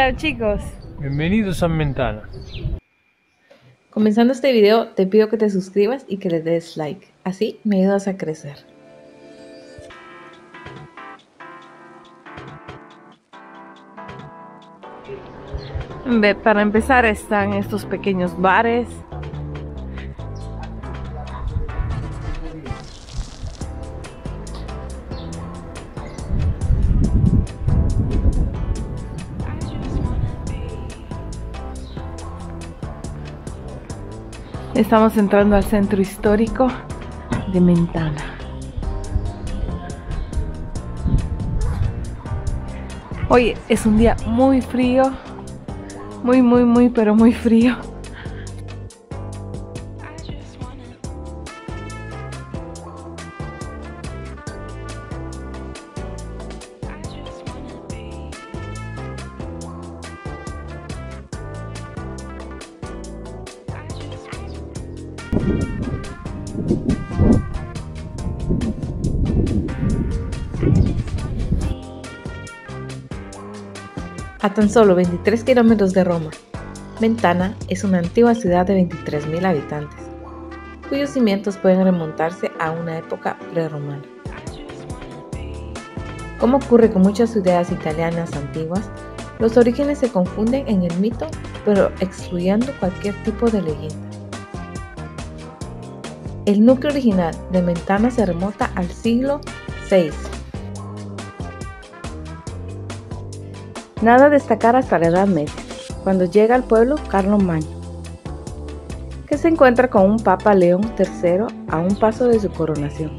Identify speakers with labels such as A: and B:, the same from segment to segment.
A: Hola chicos,
B: Bienvenidos a Mentana.
A: comenzando este video te pido que te suscribas y que le des like, así me ayudas a crecer. Para empezar están estos pequeños bares. Estamos entrando al centro histórico de Mentana. Hoy es un día muy frío, pero muy frío. A tan solo 23 kilómetros de Roma, Mentana es una antigua ciudad de 23.000 habitantes, cuyos cimientos pueden remontarse a una época prerromana. Como ocurre con muchas ciudades italianas antiguas, los orígenes se confunden en el mito, pero excluyendo cualquier tipo de leyenda. El núcleo original de Mentana se remonta al siglo VI. Nada a destacar hasta la Edad Media, cuando llega al pueblo Carlomagno, que se encuentra con un Papa León III a un paso de su coronación.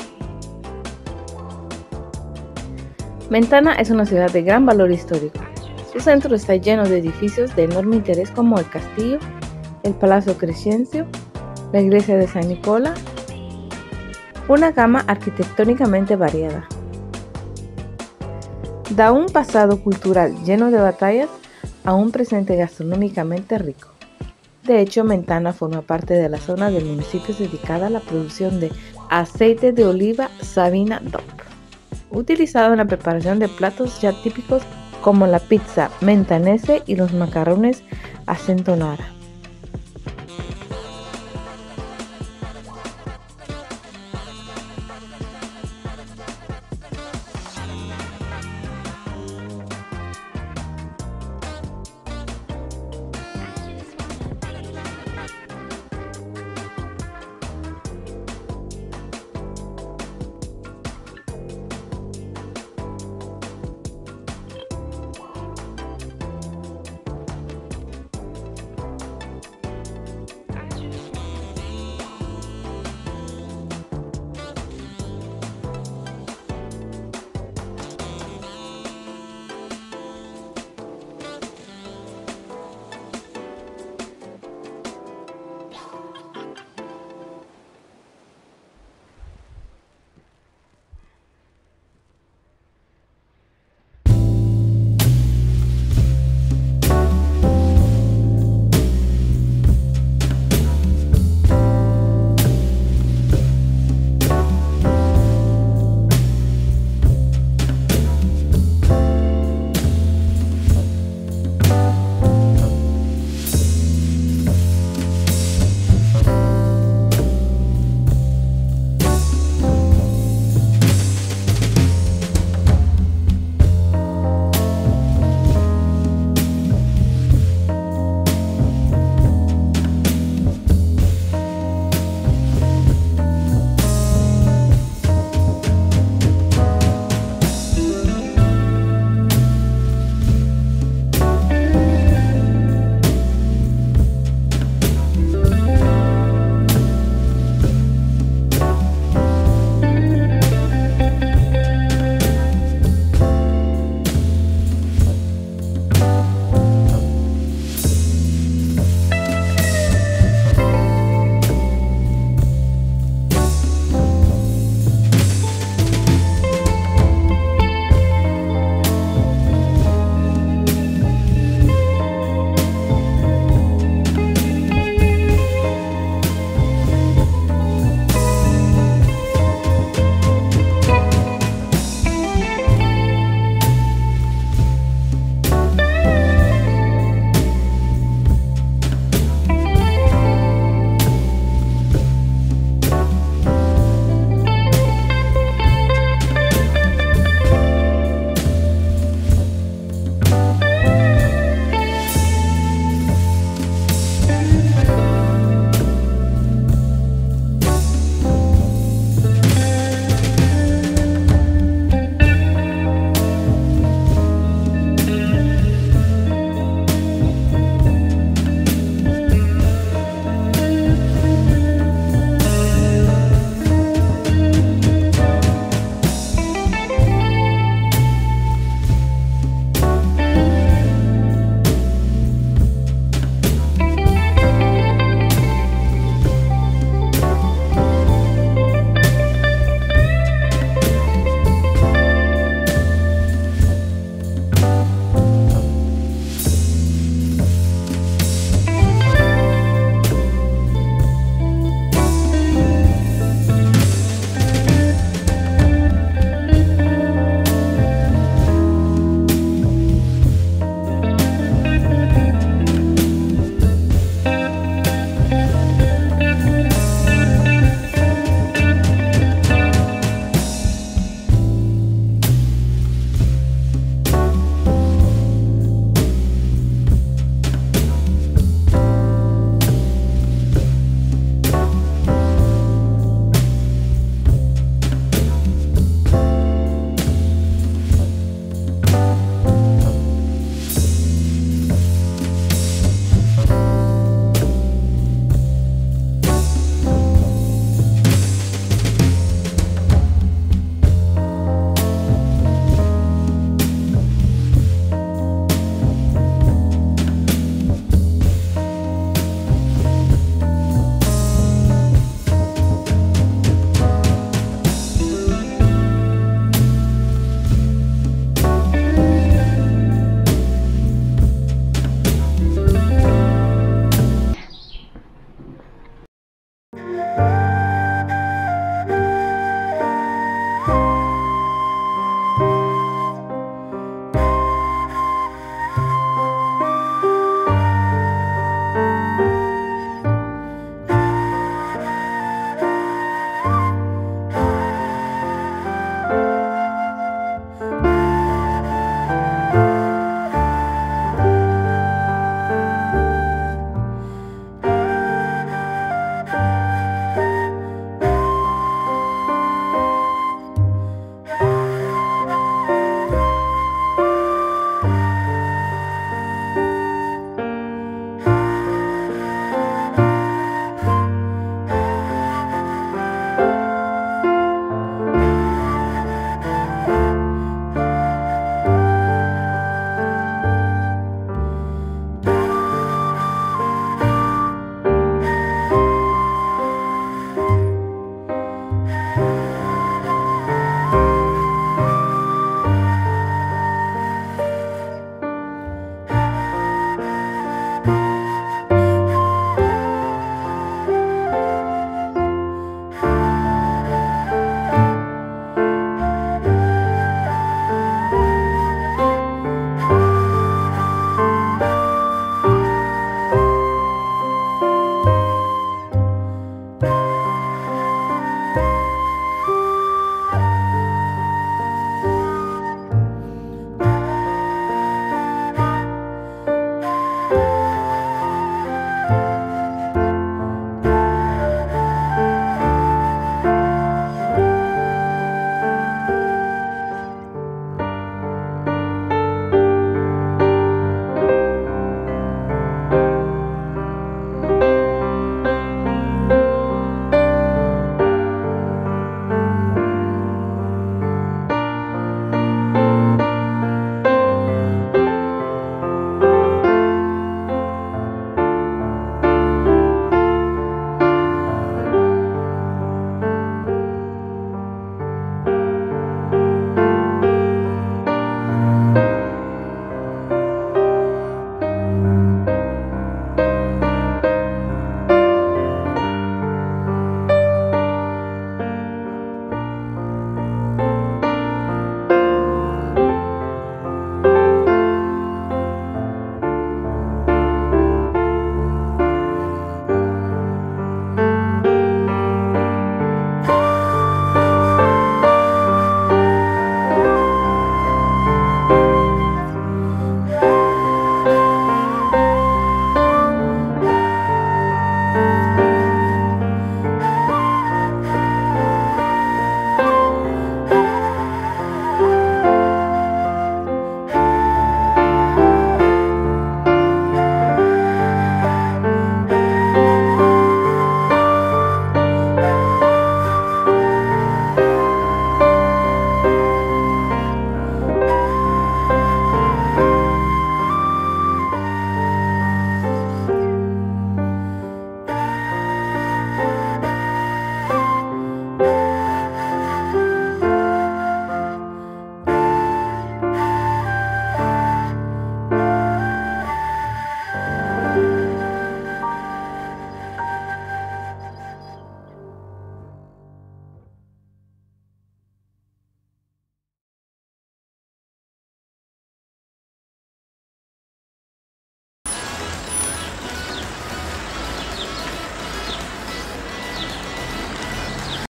A: Mentana es una ciudad de gran valor histórico. Su centro está lleno de edificios de enorme interés como el castillo, el Palazzo Crescencio, la iglesia de San Nicola, una gama arquitectónicamente variada. Da un pasado cultural lleno de batallas a un presente gastronómicamente rico. De hecho, Mentana forma parte de la zona del municipio dedicada a la producción de aceite de oliva Sabina DOP, utilizado en la preparación de platos ya típicos como la pizza mentanese y los macarrones a centonara.